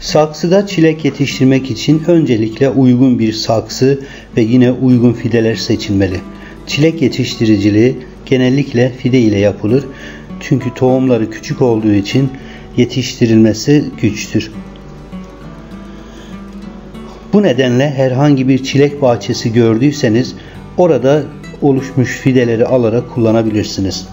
Saksıda çilek yetiştirmek için öncelikle uygun bir saksı ve yine uygun fideler seçilmeli. Çilek yetiştiriciliği genellikle fide ile yapılır. Çünkü tohumları küçük olduğu için yetiştirilmesi güçtür. Bu nedenle herhangi bir çilek bahçesi gördüyseniz orada oluşmuş fideleri alarak kullanabilirsiniz.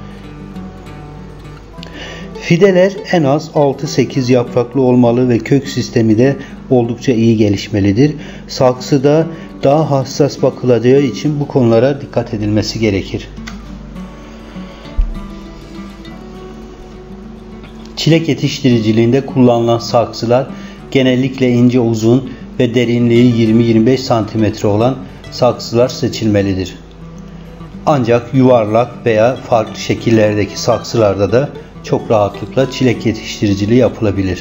Fideler en az 6-8 yapraklı olmalı ve kök sistemi de oldukça iyi gelişmelidir. Saksıda daha hassas bakılacağı için bu konulara dikkat edilmesi gerekir. Çilek yetiştiriciliğinde kullanılan saksılar genellikle ince uzun ve derinliği 20-25 cm olan saksılar seçilmelidir. Ancak yuvarlak veya farklı şekillerdeki saksılarda da çok rahatlıkla çilek yetiştiriciliği yapılabilir.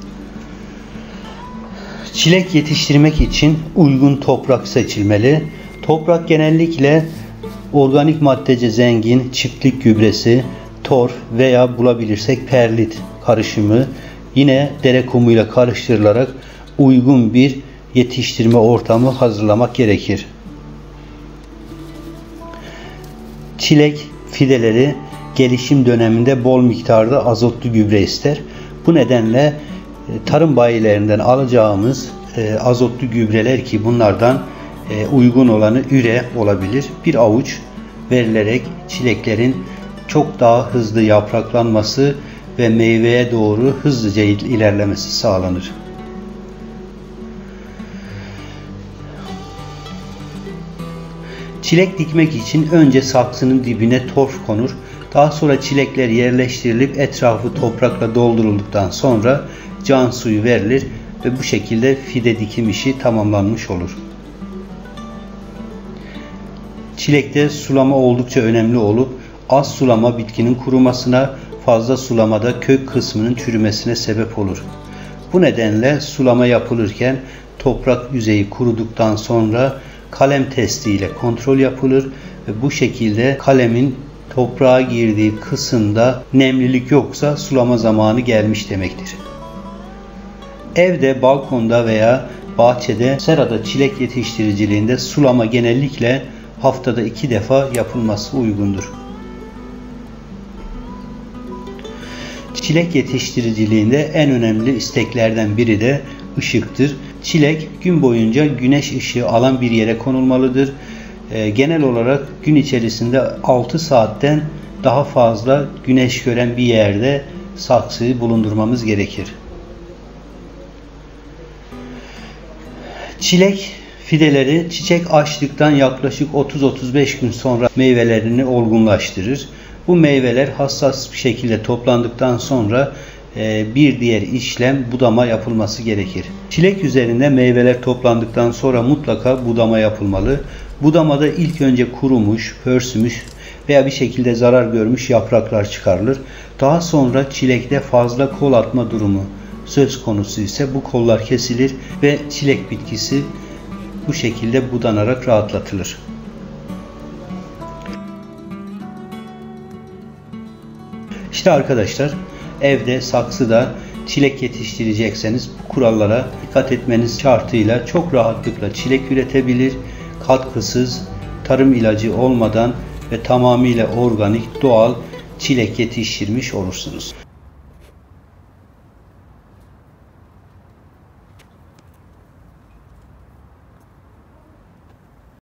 Çilek yetiştirmek için uygun toprak seçilmeli. Toprak genellikle organik maddece zengin çiftlik gübresi, torf veya bulabilirsek perlit karışımı yine dere kumuyla karıştırılarak uygun bir yetiştirme ortamı hazırlamak gerekir. Çilek fideleri gelişim döneminde bol miktarda azotlu gübre ister. Bu nedenle tarım bayilerinden alacağımız azotlu gübreler ki bunlardan uygun olanı üre olabilir. Bir avuç verilerek çileklerin çok daha hızlı yapraklanması ve meyveye doğru hızlıca ilerlemesi sağlanır. Çilek dikmek için önce saksının dibine torf konur. Daha sonra çilekler yerleştirilip etrafı toprakla doldurulduktan sonra can suyu verilir ve bu şekilde fide dikim işi tamamlanmış olur. Çilekte sulama oldukça önemli olup az sulama bitkinin kurumasına, fazla sulama da kök kısmının çürümesine sebep olur. Bu nedenle sulama yapılırken toprak yüzeyi kuruduktan sonra kalem testi ile kontrol yapılır ve bu şekilde kalemin toprağa girdiği kısımda nemlilik yoksa sulama zamanı gelmiş demektir. Evde, balkonda veya bahçede, serada çilek yetiştiriciliğinde sulama genellikle haftada 2 defa yapılması uygundur. Çilek yetiştiriciliğinde en önemli isteklerden biri de ışıktır. Çilek gün boyunca güneş ışığı alan bir yere konulmalıdır. Genel olarak gün içerisinde 6 saatten daha fazla güneş gören bir yerde saksıyı bulundurmamız gerekir. Çilek fideleri çiçek açtıktan yaklaşık 30-35 gün sonra meyvelerini olgunlaştırır. Bu meyveler hassas bir şekilde toplandıktan sonra bir diğer işlem budama yapılması gerekir. Çilek üzerinde meyveler toplandıktan sonra mutlaka budama yapılmalı. Budamada ilk önce kurumuş, pörsümüş veya bir şekilde zarar görmüş yapraklar çıkarılır. Daha sonra çilekte fazla kol atma durumu söz konusu ise bu kollar kesilir ve çilek bitkisi bu şekilde budanarak rahatlatılır. İşte arkadaşlar, evde, saksıda çilek yetiştirecekseniz bu kurallara dikkat etmeniz şartıyla çok rahatlıkla çilek üretebilir, katkısız, tarım ilacı olmadan ve tamamıyla organik, doğal çilek yetiştirmiş olursunuz.